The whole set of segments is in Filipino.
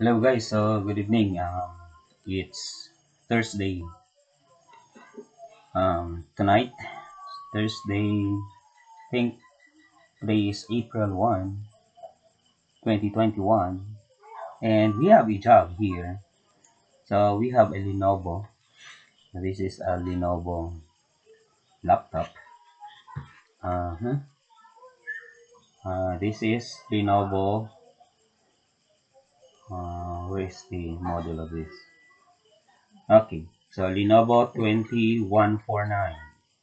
Hello guys, so good evening. It's Thursday. Tonight, Thursday, I think today is April 1, 2021, and we have a job here. So we have a Lenovo. This is a Lenovo laptop. Uh-huh. This is Lenovo. Where is the model of this? Okay, so Lenovo 2149.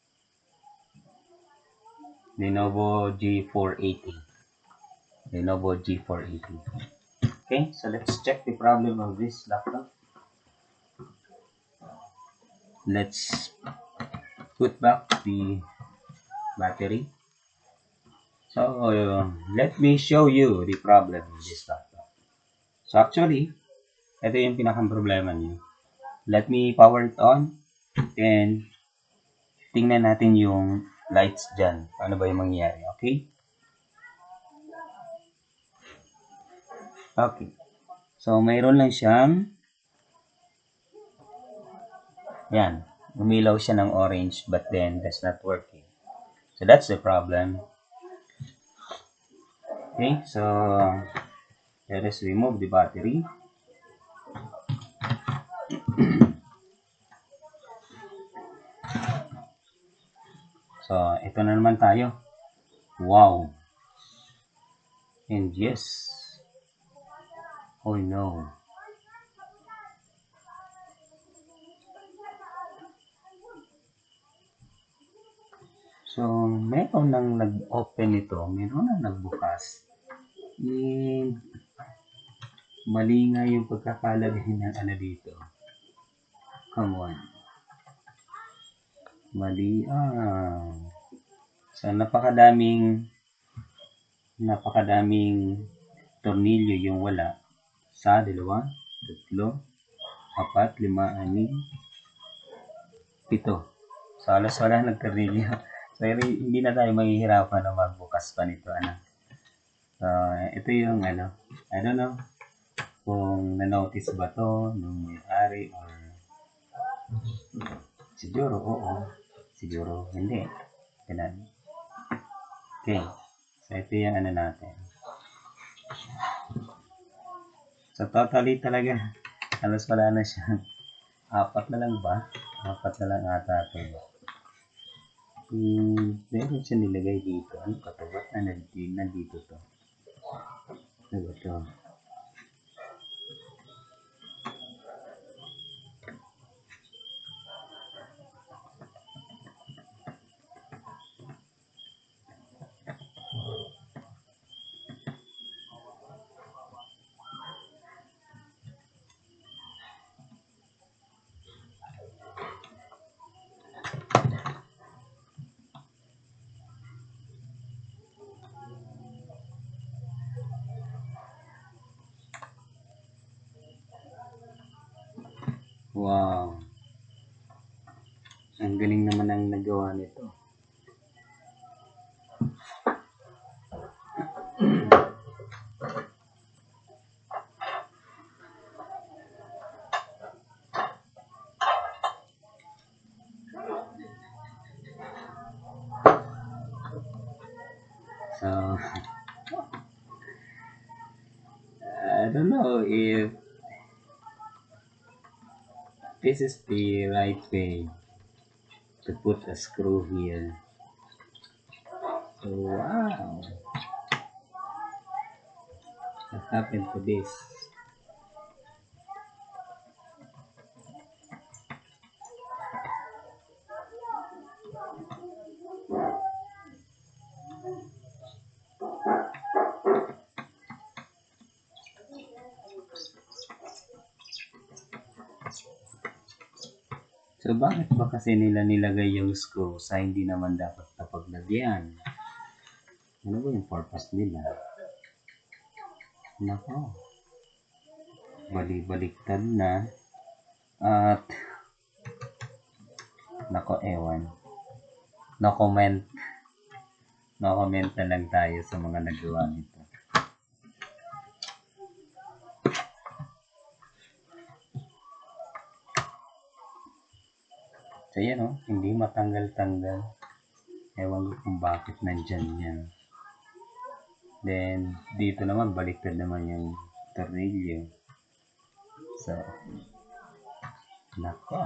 Lenovo G480. Lenovo G480. Okay, so let's check the problem of this laptop. Let's put back the battery. So let me show you the problem of this laptop. So actually, ito yung pinakang problema niyo. Let me power it on and tingnan natin yung lights dyan. Ano ba yung mangyayari, okay? Okay. So mayroon lang siyang yan. Umilaw siya ng orange but then that's not working. So that's the problem. Okay, so let us remove the battery. So, ito na naman tayo. Wow. And yes. Oh no. So, meron nang nag-open ito. Meron nang nagbukas. And mali nga yung pagkakalagay ng ano dito. Come on. Mali. So, napakadaming tornilyo yung wala. Sa 2, 3, 4, 5, 6, 7. So, alas wala nagtornilyo. So, hindi na tayo mahihirapan na magbukas pa nito. So, ito yung I don't know kung na-notice ba to nung may-ari or siguro oo, siguro hindi. Ganun. Okay. So, ito yung natin. So, totally talaga alas wala na siya. 4 na lang ba? 4 na lang ata ito. Meron siya nilagay dito. Ano pa ito? Ba't nandito to? Ano ba ito? Wow. Ang galing naman ang nagawa nito. So, I don't know if this is the right way to put a screw here. So, wow. What happened to this? So, bakit ba kasi nila nilagay yung screw sa hindi naman dapat napaglagyan? Ano ba yung purpose nila? Nako. Bali-baliktad na. At, nako, ewan. No comment. No comment na lang tayo sa mga nagawa nito. So yan o, hindi matanggal-tanggal. Ewan ko kung bakit nandyan yan. Then, dito naman, baliktad naman yung tornilyo. So, nako.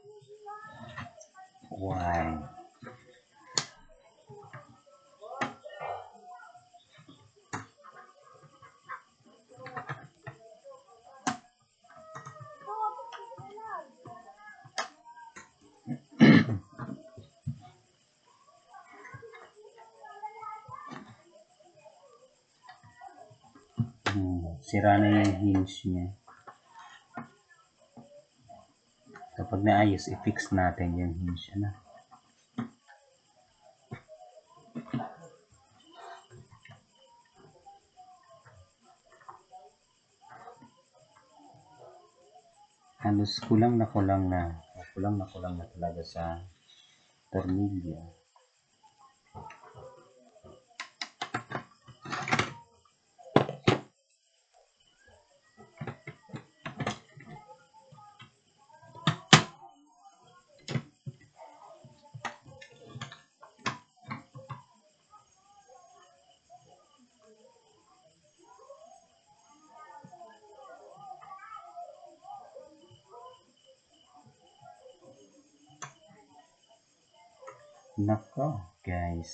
Why? Sira na yung hinge niya. Kapag naayos, i-fix natin yung hinge na. Halos kulang na talaga sa tornilyo. Nako, guys.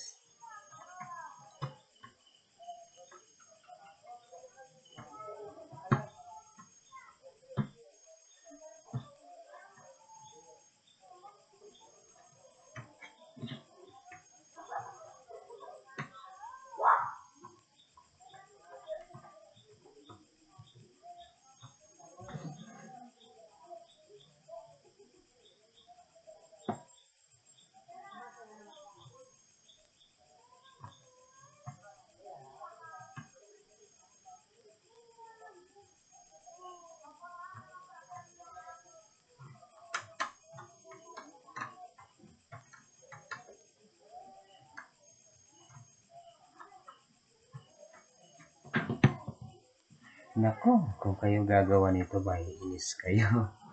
Nako, kung kayo gagawa nito, maiinis kayo.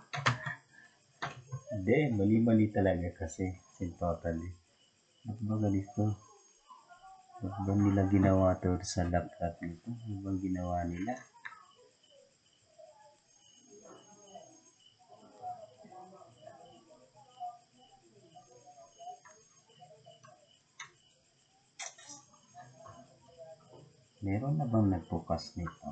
Hindi, mali-mali talaga kasi. Totally. Ba't ba ganito? Ba't ba nila ginawa to sa laptop nito? Ano bang ginawa nila? Meron na bang nagbukas nito?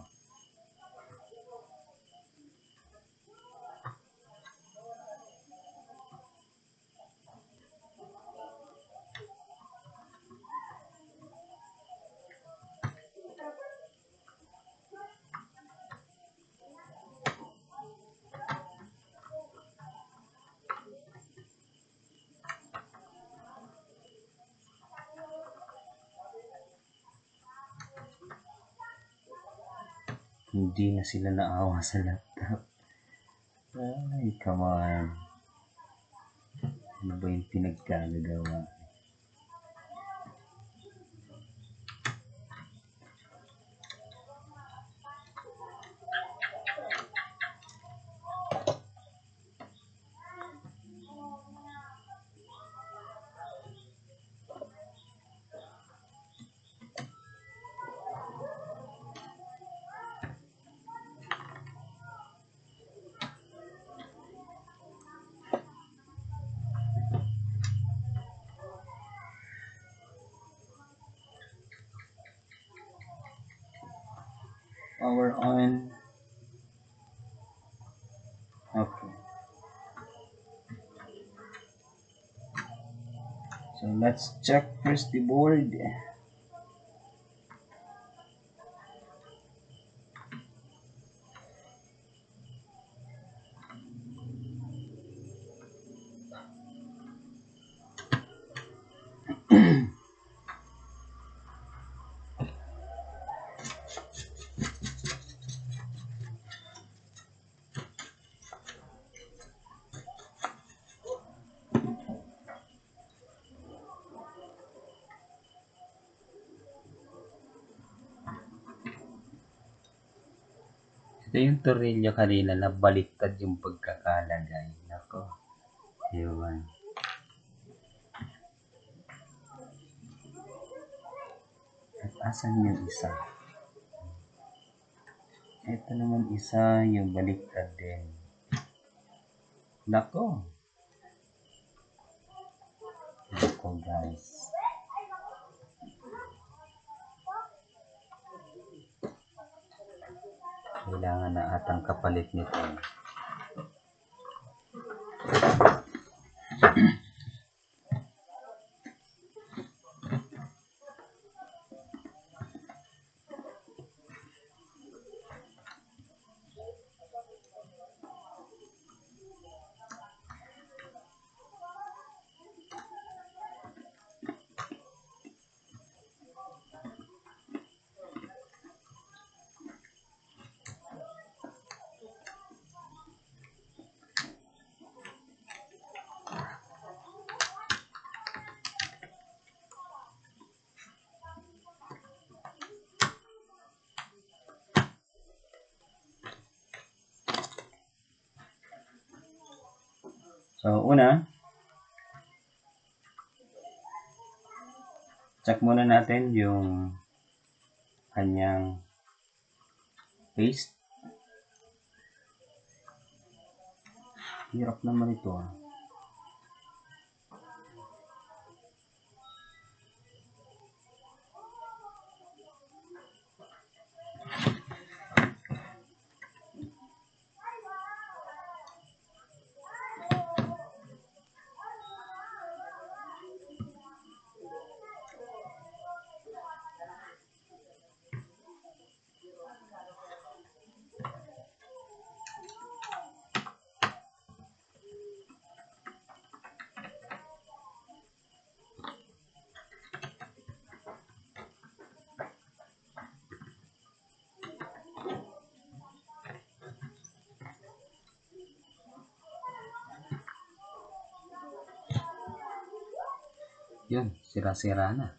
Hindi na sila naawa sa laptop. Ay, come on. Ano ba yung pinagkagagawa? Power on. Okay. So let's check first the board. Ito yung tornilyo kanina na baliktad yung pagkakalagay. Nako. Yun. Asan yung isa? Ito naman isa, yung baliktad din. Nako. Nako guys. Kailangan na atang kapalit nito. So, una, check muna natin yung kanyang paste. Hirap naman ito ah. Yun, sira-sira na.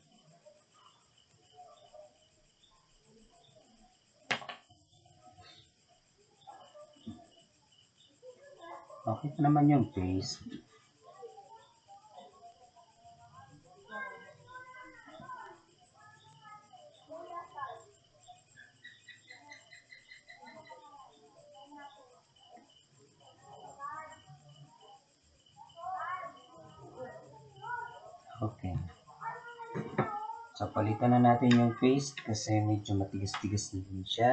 Okay pa naman yung paste. Okay. So, palitan na natin yung paste kasi medyo matigas-tigas na din siya.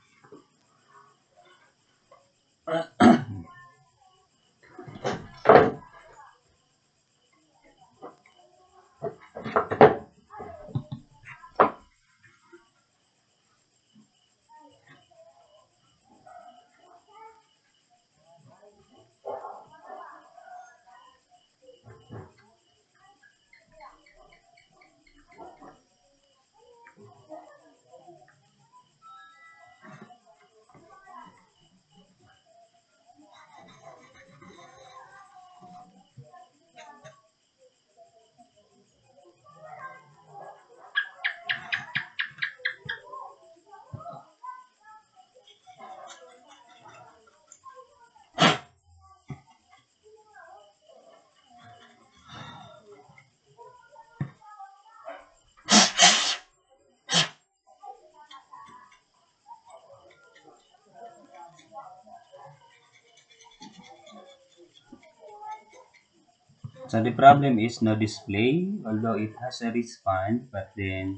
So the problem is no display, although it has a wristband, but then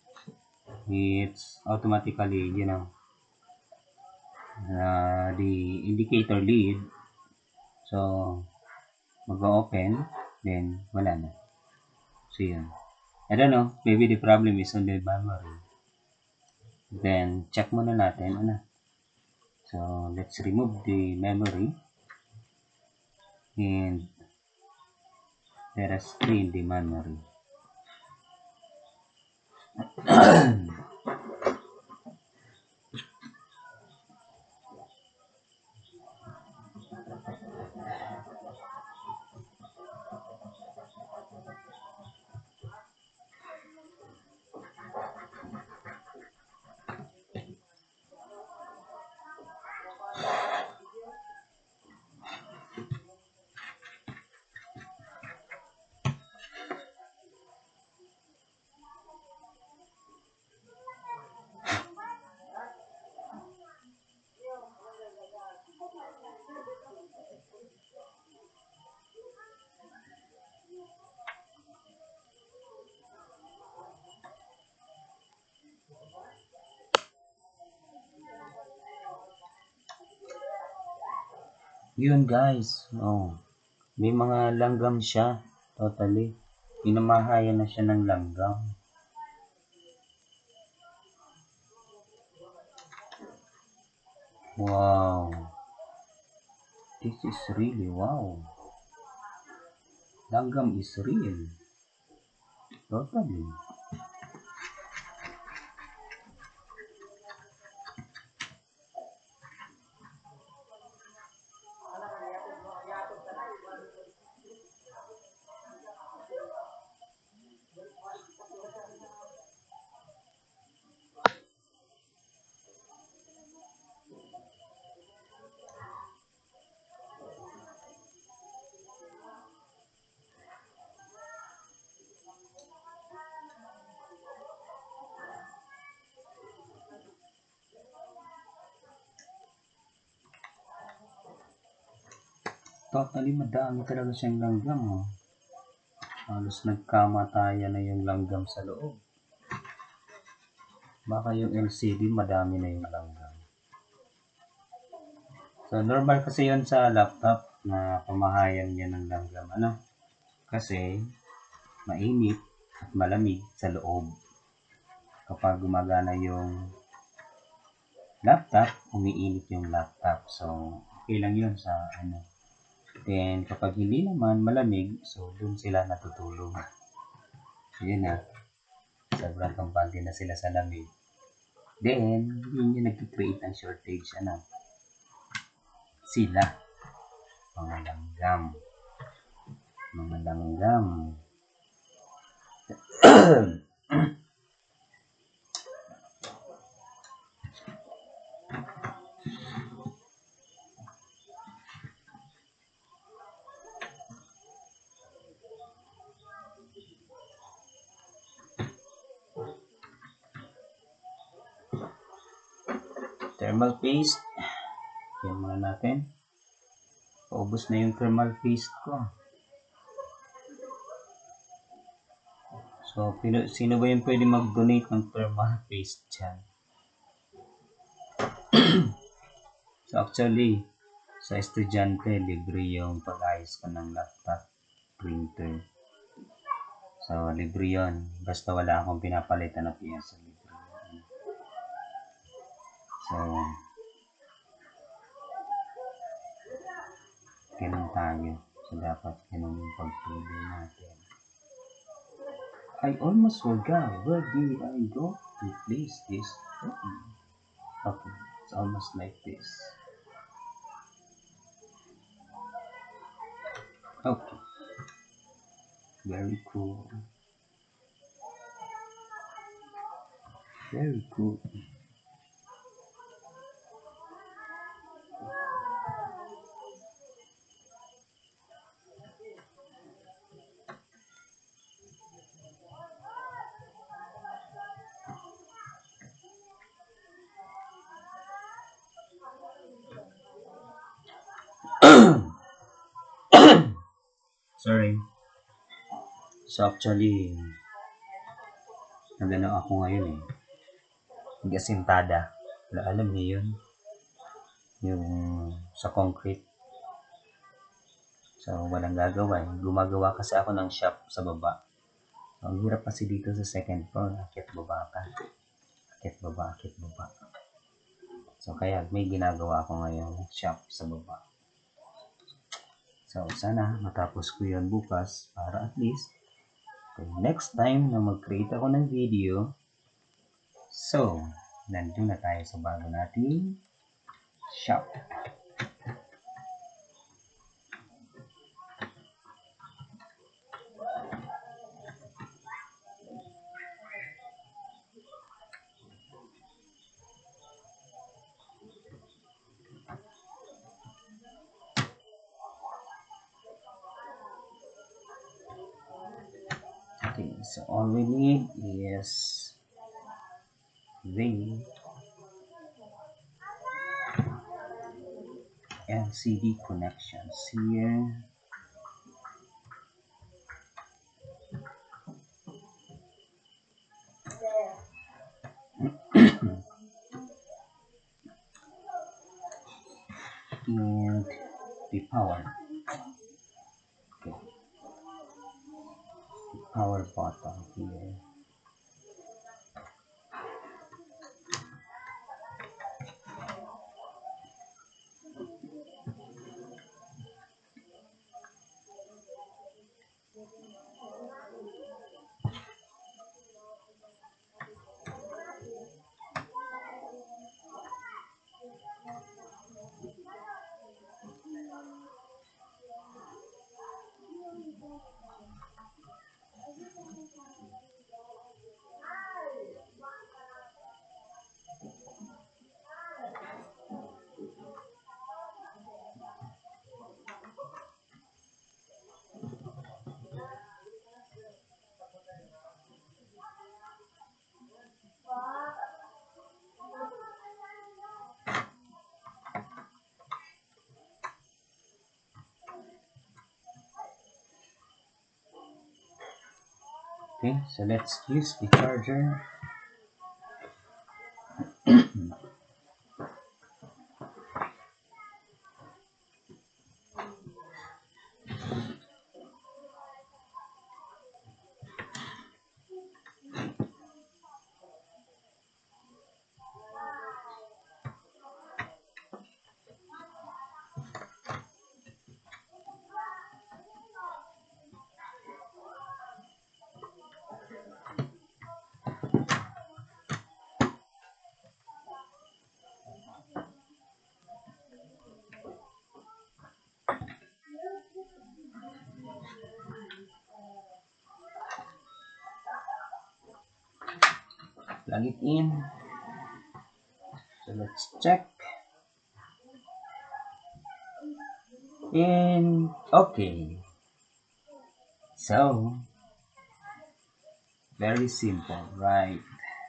it's automatically, the indicator lead. So mag-open, then wala na. So yun. I don't know, maybe the problem is on the memory. Then check muna natin, ano. So let's remove the memory and let us clean the memory. Yun guys, oh, may mga langgam siya, totally. Pinamahayan na siya ng langgam. Wow. This is really wow. Langgam is real. Totally. Totally madami talaga siyang langgam. Oh. Halos nagkamatayan na yung langgam sa loob. Baka yung LCD madami na yung langgam. So normal kasi yon sa laptop na pamahayan niya ng langgam. Ano? Kasi mainit at malamig sa loob. Kapag gumagana yung laptop, umiinit yung laptop. So okay lang yun sa ano. Then kapag hindi naman malamig, so dun sila natutulog. Yun na. Sobrang kampante na sila sa lamig. Then, yun yung nag-create ng shortage. Ano? Sila. Mga langgam. Mga langgam. Thermal paste. Yan muna natin. Paubos na yung thermal paste ko. So, sino ba yung pwede mag-donate ng thermal paste dyan? So, actually, sa estudyante, libre yung pag-ayos ko ng laptop printer. So, libre yun. Basta wala akong pinapalitan na piyesa. Libre yun. So, ganun tayo. So, dapat ganun yung pagpili natin. I almost forgot. Where did I go to place this? Okay, it's almost like this. Okay. Very cool. Very cool. Sorry. So actually, nagano ako ngayon eh. Gasintada. Alam niyo yun? Yung sa concrete. So walang gagawa eh. Gumagawa kasi ako ng shop sa baba. So, ang hirap kasi dito sa second floor. Akit baba ka. Akit baba, akit baba. So kaya may ginagawa ako ngayon shop sa baba. So sana matapos ko yun bukas para at least next time na mag-create ako ng video. So, nandun na tayo sa bago nating shop. Okay, so all we need is the LCD connections here. And the power. Okay, power button here. Okay, so let's use the charger. Plug it in. So let's check. And okay, so very simple, right?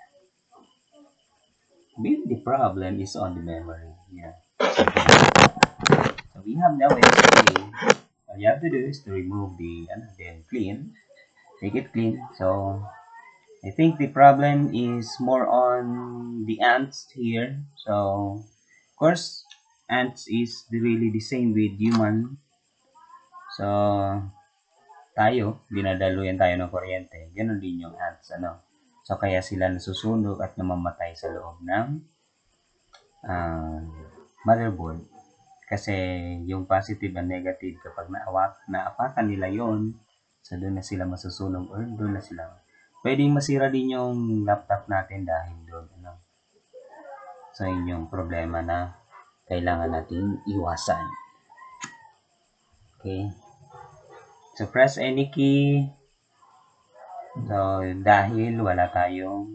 Maybe the problem is on the memory. Yeah. So we have now a clean. All you have to do is to remove the and then clean. Make it clean. So I think the problem is more on the ants here. So of course ants is really the same with human. So tayo, dinadaluyan tayo ng kuryente. Ganon din yung ants, ano. So kaya sila nasusunog at namamatay sa loob ng uh, motherboard. Kasi yung positive and negative kapag naapakan nila yon, so doon na sila masusunog or doon na sila. Pwedeng masira din yung laptop natin dahil doon, ano. So yun yung problema na kailangan natin iwasan. Okay. So press any key. So dahil wala tayong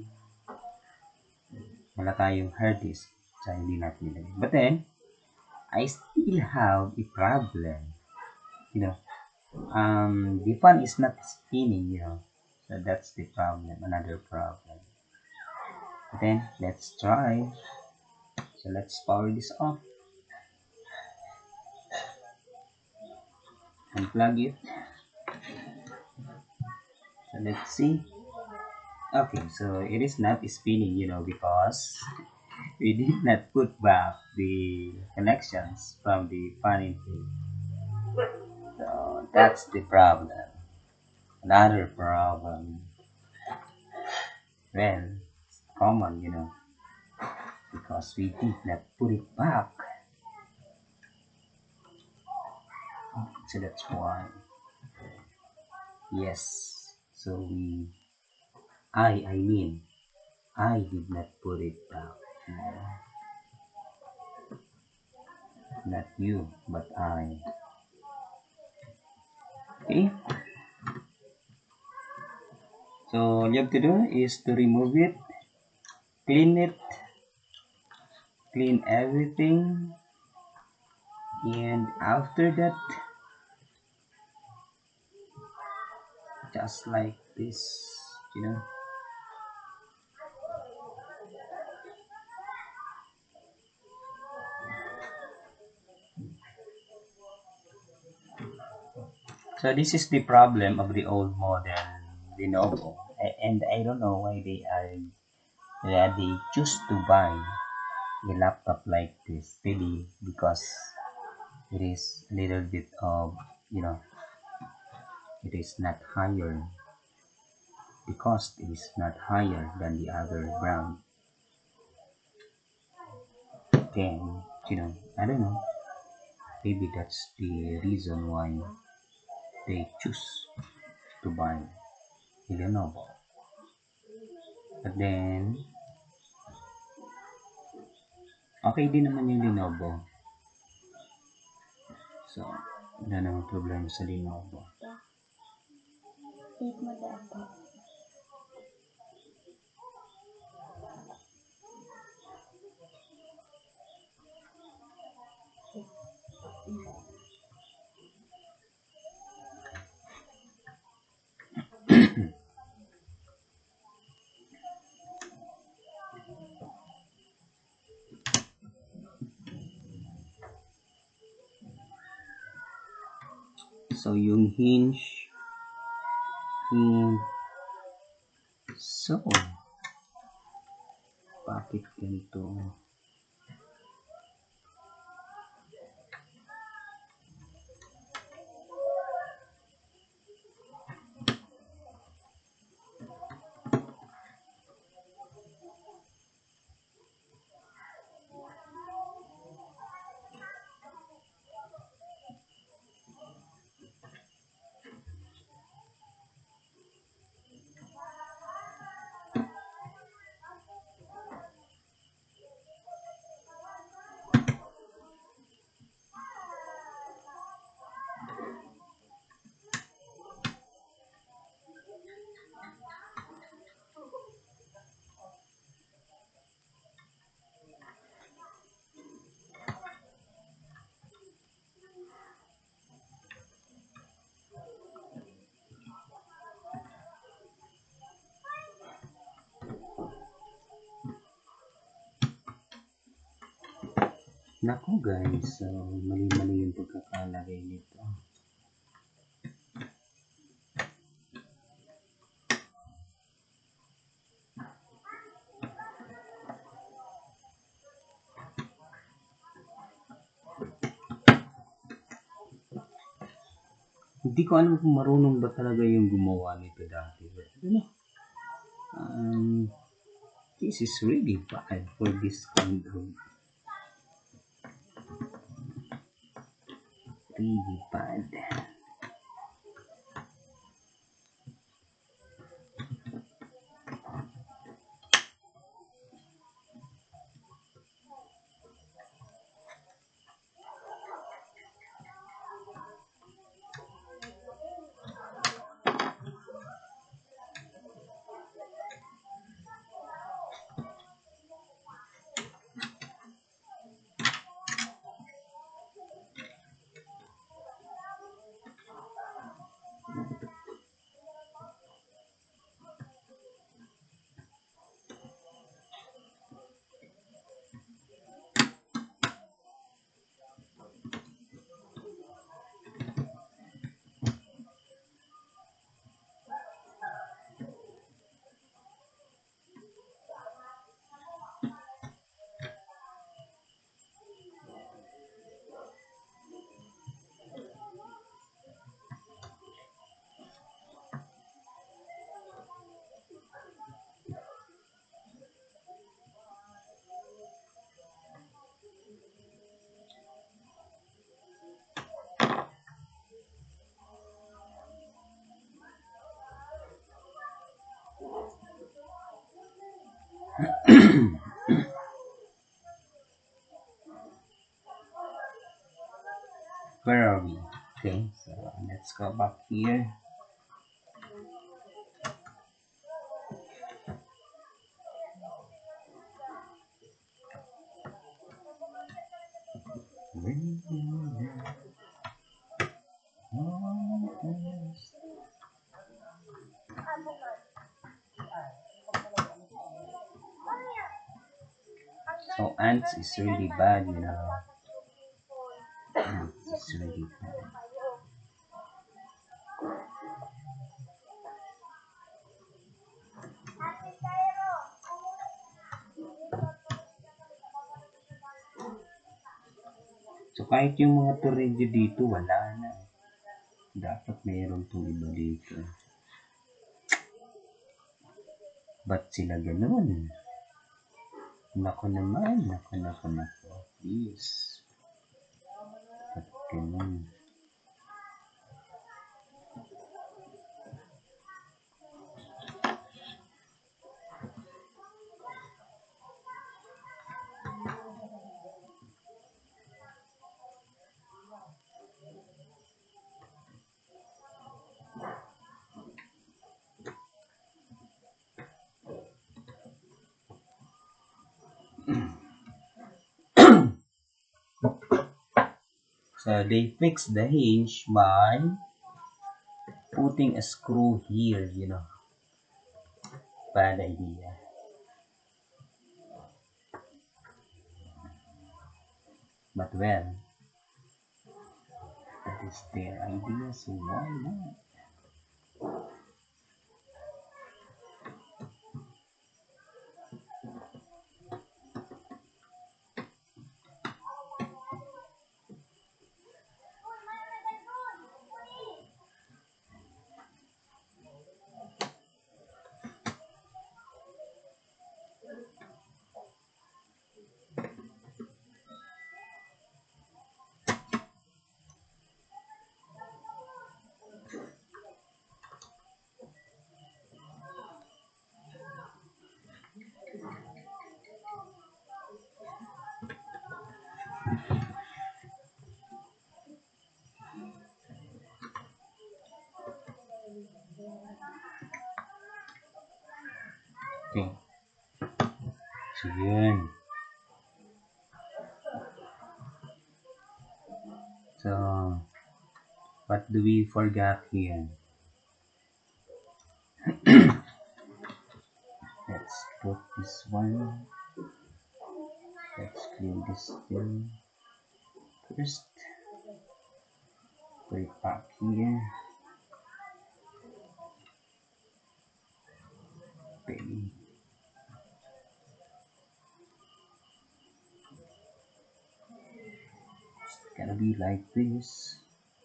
hard disk, so hindi natin nilagay. But then I still have a problem. You know, the fan is not spinning, you know. So that's the problem, another problem. But then let's try. So let's power this off. Unplug it. So let's see. Okay, so it is not spinning, you know, because we did not put back the connections from the fan intake. So that's the problem. Another problem. Well, it's common, you know, because we did not put it back. So that's why. Yes. So I mean, I did not put it back. Not you, but I. Okay. So all you have to do is to remove it, clean it, clean everything, and after that, just like this, you know. So this is the problem of the old model Lenovo, and I don't know why they choose to buy a laptop like this, maybe because it is a little bit of, you know, it is not higher. The cost is not higher than the other brand. Then, I don't know. Maybe that's the reason why they choose to buy Lenovo. But then, okay din naman yung Lenovo. So, wala namang problema sa Lenovo. Take mo dati. So, yung hinge, so, bakit ganito? Naku guys, so mali-mali yung pagkakalagay nito. Hindi ko alam kung marunong ba talaga yung gumawa nito dati. But, this is really bad for this kind of really bad. Where are we? Okay, so let's go back here. So ants is really bad, Ants is really bad. So kahit yung mga tornilyo dito, wala na. Dapat mayroon itong iba dito. Ba't sila ganun? Nako naman, nako. Please. Ba't ganun? So they fix the hinge by putting a screw here, you know. Bad idea. But well, that is their idea, so why not? Okay. So yun. So, what do we forget here? Let's put this one. Let's clean this thing first. Put it back here. Okay. It's gonna be like this.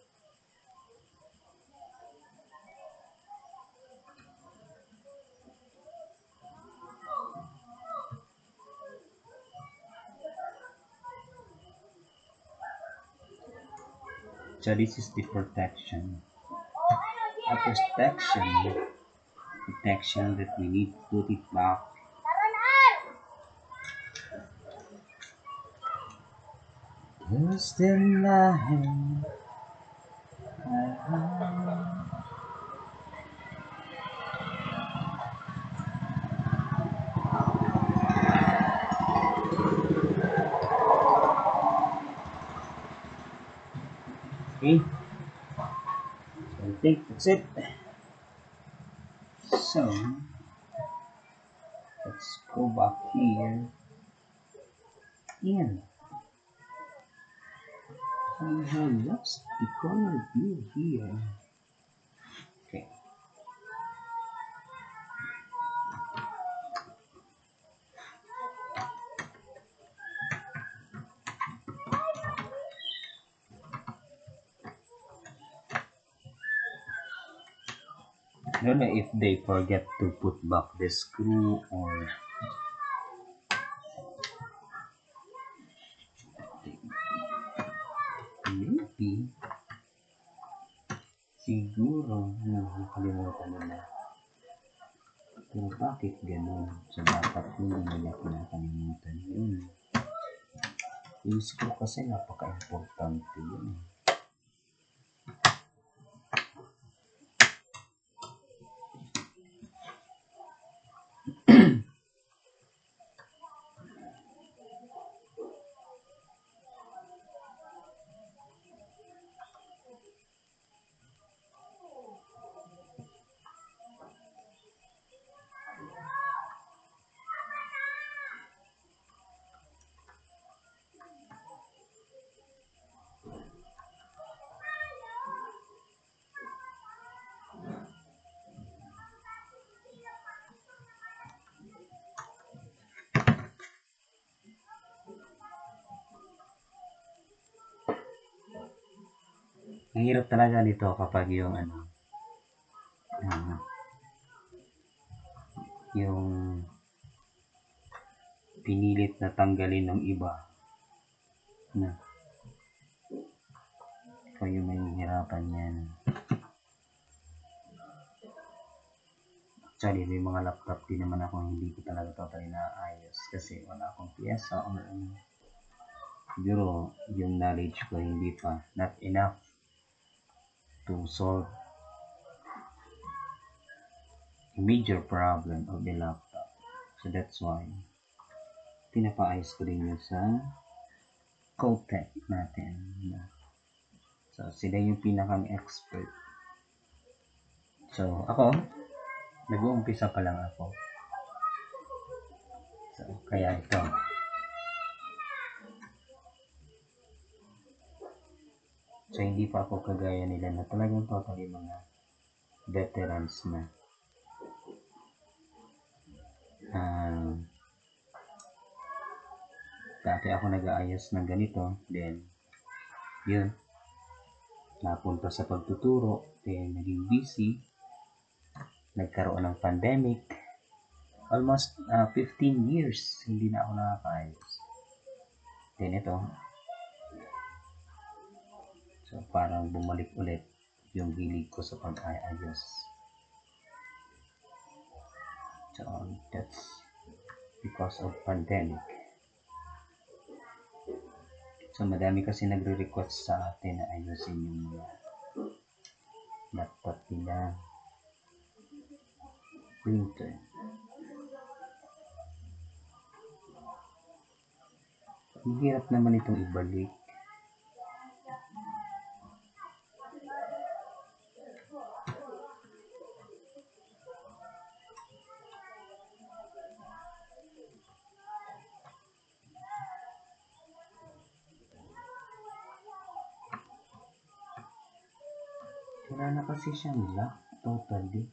So this is the protection. A protection that we need to put it back. Gusto nahin. Okay. So I think that's it. So let's go back here. And I have lost the corner view here. Okay. I don't know if they forget to put back the screw or maybe siguro nakalimutan nila. Pero bakit ganun? So dapat hindi nila pinakalimutan yun. Yung screw kasi napaka-importante yun. Ang hirap talaga nito kapag yung yung pinilit na tanggalin ng iba na ikaw yung may hirapan yan. Actually, may mga laptop din naman ako hindi ko talaga totally naayos kasi wala akong piyesa or siguro yung knowledge ko hindi pa not enough to solve a major problem of the laptop. So that's why pinapaayos ko rin yun sa Cotech natin. So sila yung pinakang expert. So ako, nag-uumpisa pa lang ako. So kaya ito. So hindi pa ako kagaya nila na talagang totally mga veterans na. Dati ako nag-aayos ng ganito, then yun, napunta sa pagtuturo, then naging busy, nagkaroon ng pandemic, almost 15 years hindi na ako nakakaayos. Then ito, so parang bumalik ulit yung hilig ko sa pag-aayos. So that's because of pandemic. So madami kasi nagre-request sa atin na ayusin yung mga laptop nila, printer. Ang hirap naman itong ibalik. Wala na kasi siyang lock totally.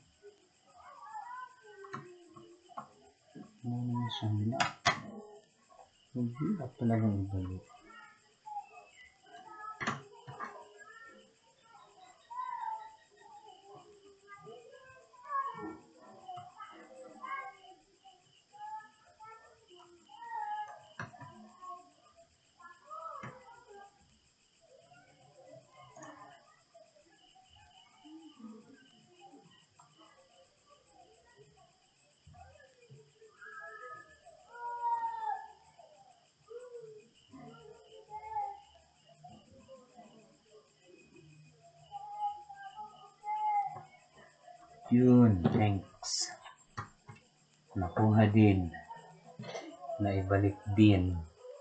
Wala na siyang lock. Ang hirap talagang ibalik. Yun, thanks. Nakuha din. Naibalik din.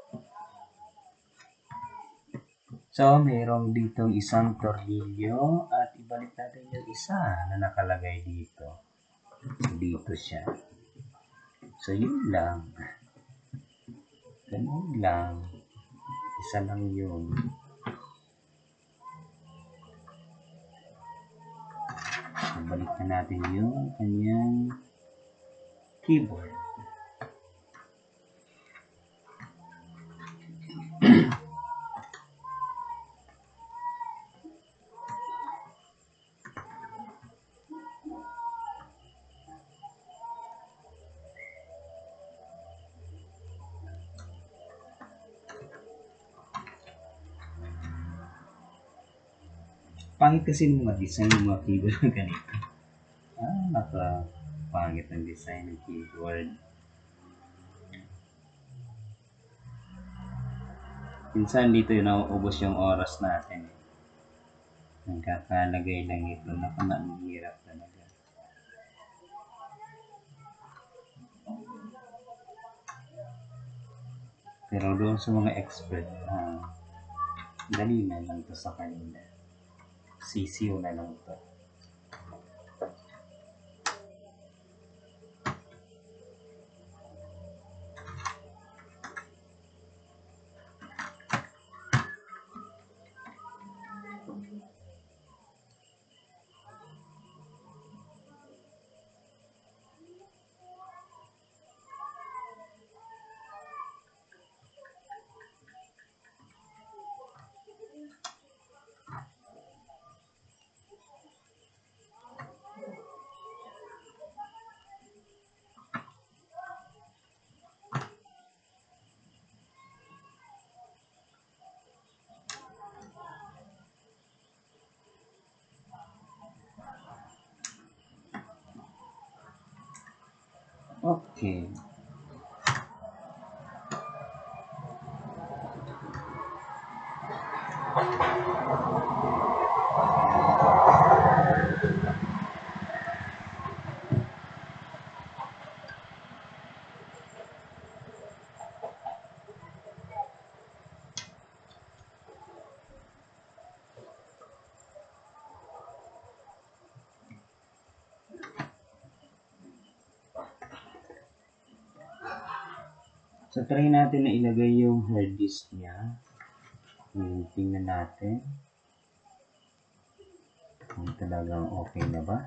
So, mayroong ditong isang tornilyo at ibalik natin yung isa na nakalagay dito. So, dito siya. So, yun lang. Ganun lang. Isa lang yun. So, balik na natin yung kanyang keyboard. Pangit kasi ng mga design ng mga keyboard na ganito. Pangit ng design ng keyboard. Minsan dito yung nauubos yung oras natin. Nagkakalagay lang ito. Nakanahirap talaga. Pero doon sa mga expert, dali na lang ito sa kanila. Sisiw na lang ito. Okay. So, try natin na ilagay yung hard disk niya. Tingnan natin kung talagang okay na ba.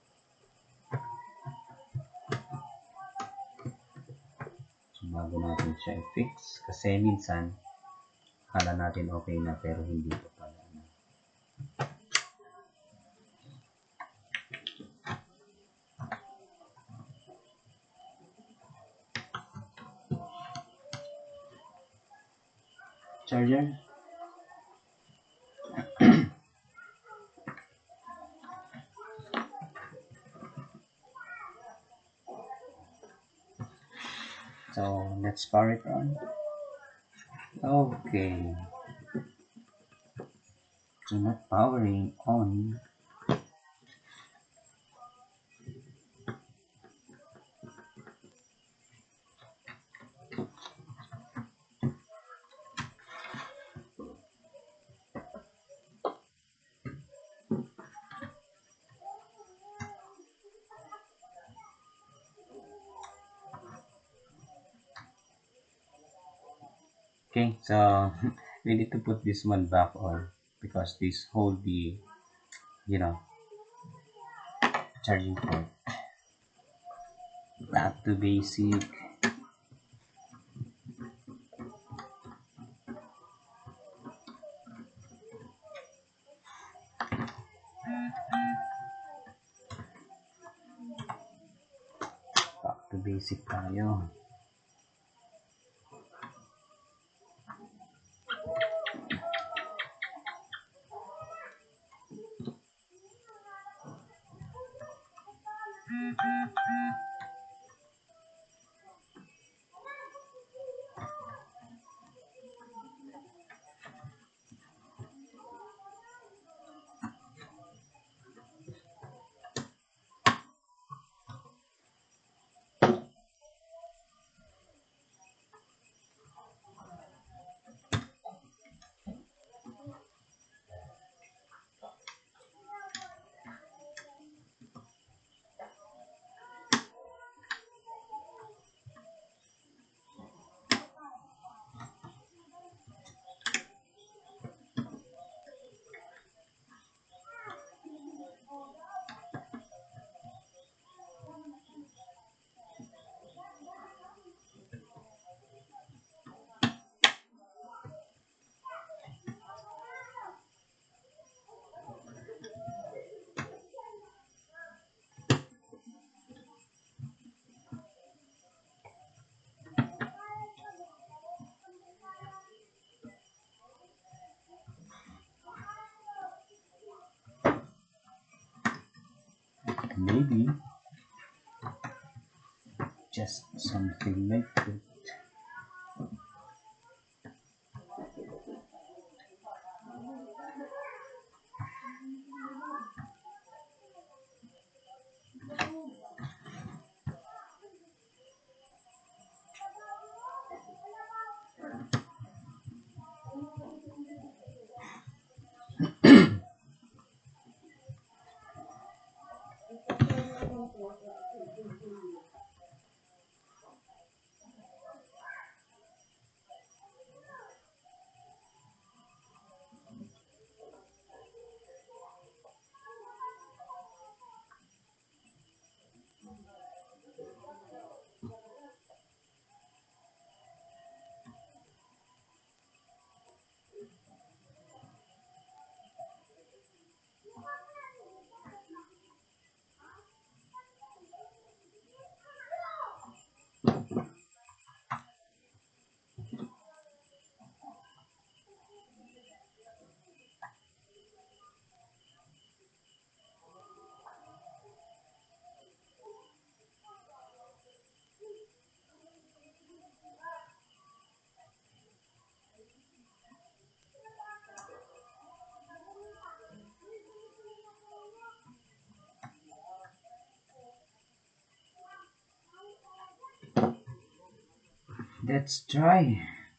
So, bago natin siya i-fix. Kasi minsan, akala natin okay na pero hindi pa pala. Charger. So, let's power it on. Okay. So, not powering on. Okay, so we need to put this one back on because this hold the, charging port. Back to basic. Back to basic tayo. Maybe just something like that. Let's try.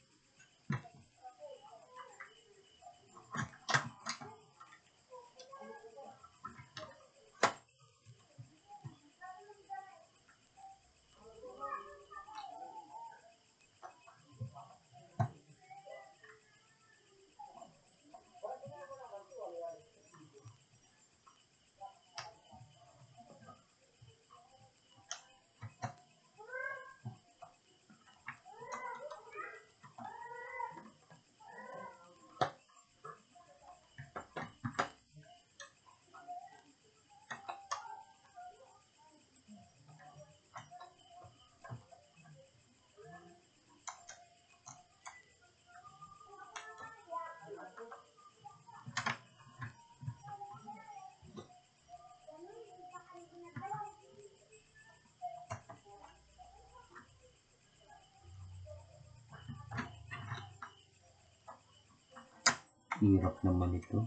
Hirap naman ito.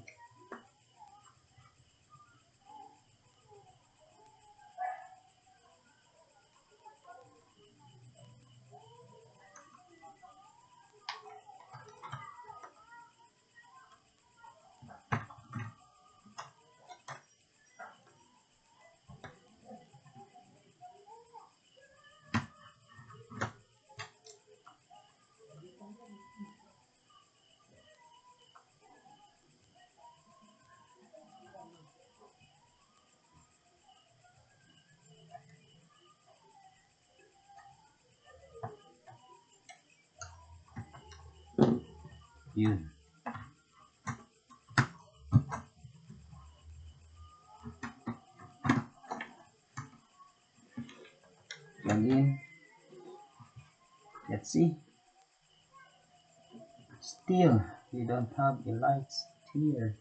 Yun. Plug in. Let's see. Still, you don't have the lights here.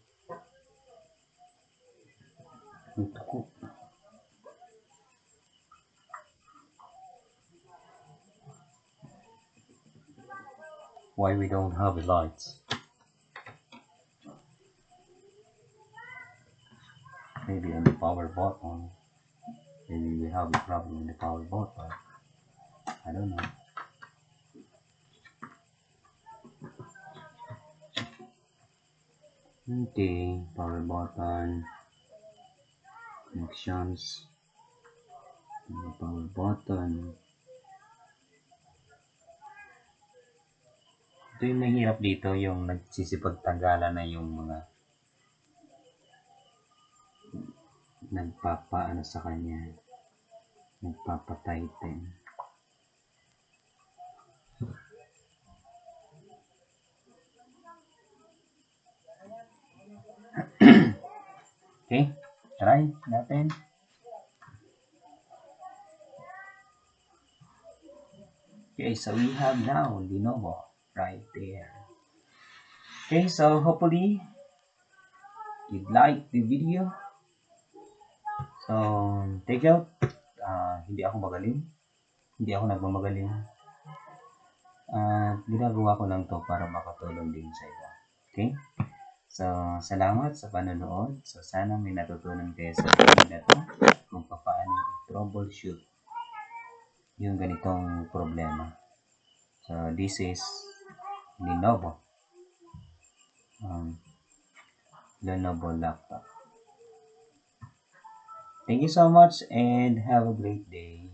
Ito. Why we don't have the lights? Maybe on the power button. Maybe we have a problem in the power button. I don't know. Okay, power button. Connections. Power button. Ito yung mahirap dito, yung nagsisipagtanggalan na yung mga nagpapaano sa kanya, nagpapatighten. Okay, try natin. Okay, so we have now Lenovo right there. Okay, so hopefully you like the video. So take out. Hindi ako magaling. Hindi ako nagmamagaling. Ginagawa ko lang to para makatulong din sa iba. Okay? So, salamat sa panonood. So, sana may natutunan kayo sa video na to kung paano troubleshoot yung ganitong problema. So, this is Lenovo. Lenovo laptop. Thank you so much and have a great day.